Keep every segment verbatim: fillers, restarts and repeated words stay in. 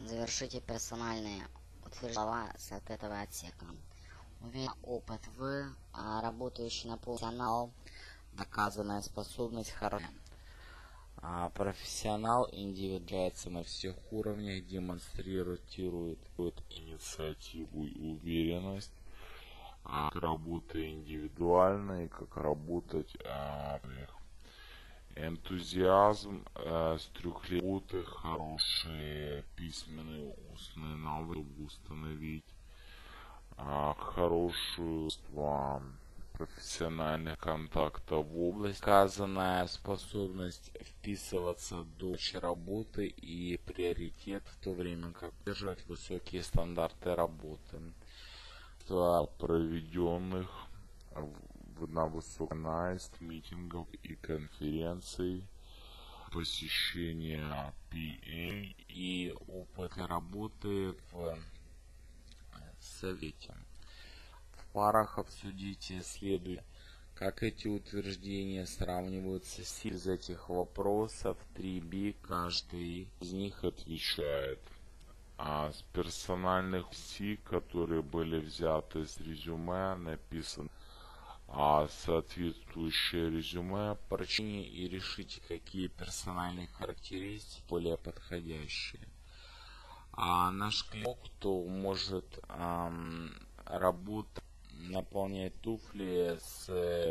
Завершите персональные утверждения с этого отсека. Уверен, опыт вы, а работающий на профессионал, доказанная способность хорошая. А профессионал индивидуализируется на всех уровнях, демонстрирует инициативу и уверенность, а как работа индивидуально и как работать а, энтузиазм, э, стрюхлеты, хорошие письменные устные навыки установить, а, хорошую а, профессиональных контактов в область, сказанная способность вписываться до работы и приоритет, в то время как держать высокие стандарты работы, проведенных на высоком митингов и конференций, посещение пи эй и опыт работы в совете. В парах обсудите следует, как эти утверждения сравниваются с из этих вопросов. три би каждый из них отвечает. А с персональных си, которые были взяты с резюме, написано а соответствующее резюме, прочтите и решите, какие персональные характеристики более подходящие. А наш клиент, кто может эм, работать, наполнять туфли с,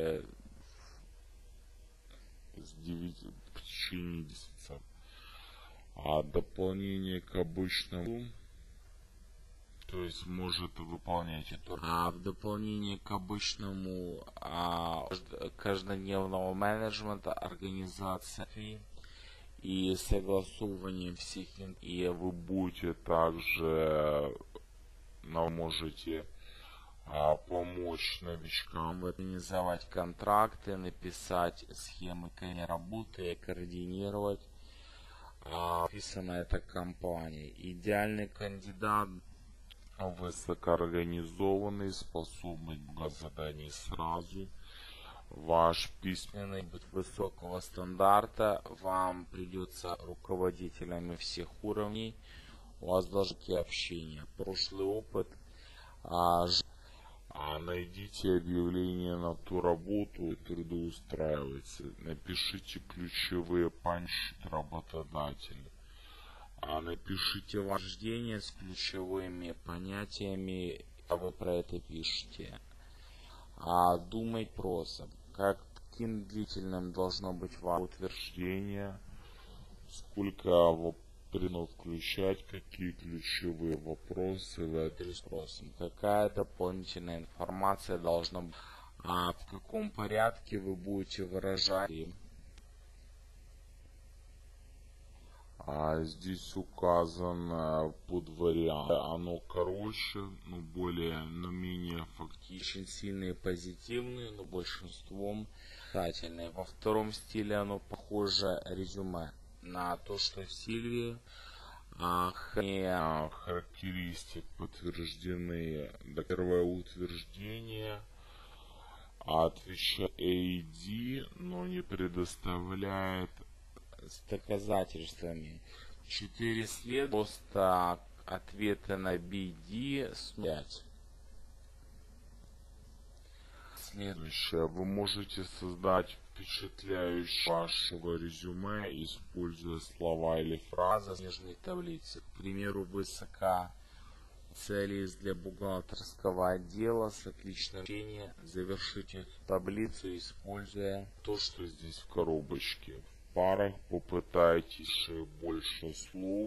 с девяти, в течение десяти часов. А дополнение к обычному, то есть может выполнять это. А в дополнение к обычному а, каждодневного менеджмента организации и согласовывание всех, и вы будете также нам можете а, помочь новичкам организовать контракты, написать схемы работы, координировать а, описана эта компания. Идеальный кандидат высокоорганизованный, способный к заданию сразу. Ваш письменный быть высокого стандарта, вам придется руководителями всех уровней, у вас должны быть общения, прошлый опыт. А, а найдите объявление на ту работу, трудоустраивается, напишите ключевые панчи работодателя. А напишите вождение с ключевыми понятиями, а вы про это пишете. А думать просто, как, каким длительным должно быть ваше утверждение, сколько вопросов включать, какие ключевые вопросы вы ответите, какая дополнительная информация должна быть, а в каком порядке вы будете выражать. А здесь указано под вариант, оно короче, но более, но менее фактично. Очень сильные позитивные, но большинством отрицательные. Во втором стиле оно похоже резюме на то, что в Сильвии а, характеристик подтверждены. До первое утверждение отвечает эй ди, но не предоставляет с доказательствами. четыре след, просто ответы на би ди пять. Следующее. Вы можете создать впечатляющее вашего резюме, используя слова или фразы в снежной таблице. К примеру, высока цели для бухгалтерского отдела с отличным общением. Завершите эту таблицу, используя то, что здесь в коробочке. В парах попытайтесь больше слов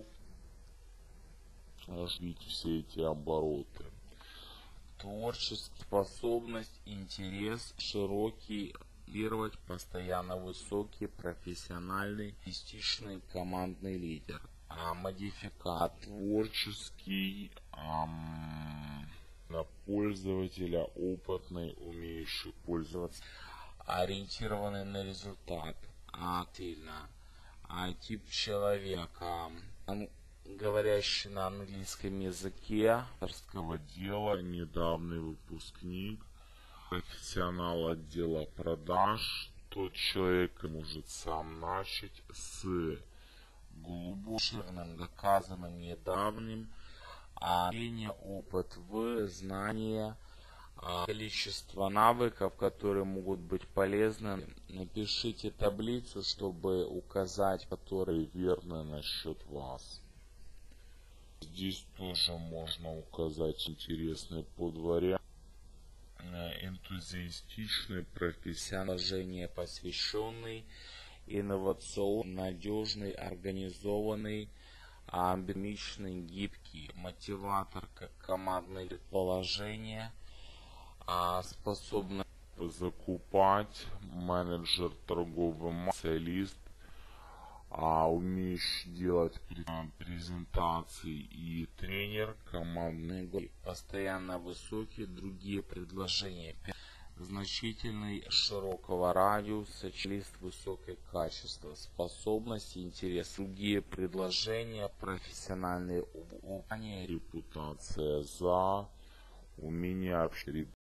развить все эти обороты. Творческая способность, интерес, широкий, лидировать, постоянно высокий, профессиональный, эстетичный, командный лидер. А модификат творческий, ам, на пользователя, опытный, умеющий пользоваться, ориентированный на результат. А, сильно. А тип человека, говорящий на английском языке, авторского дела, недавний выпускник, профессионал отдела продаж, тот человек может сам начать с глубокого обширным, доказанным, недавним, а имение, опыт в знания, количество навыков, которые могут быть полезны. Напишите таблицу, чтобы указать, которые верны насчет вас. Здесь тоже можно указать интересный подвариант. Энтузиастичный, профессиональный, посвященный, инновационный, надежный, организованный, амбициозный, гибкий, мотиватор, как командное предположение, способный закупать, менеджер, торговый специалист, а умеющий делать презентации и тренер, командный, постоянно высокие, другие предложения, значительный, широкого радиуса, лист высокое качество, способности, интерес, другие предложения, профессиональные умения, репутация за, умение общаться.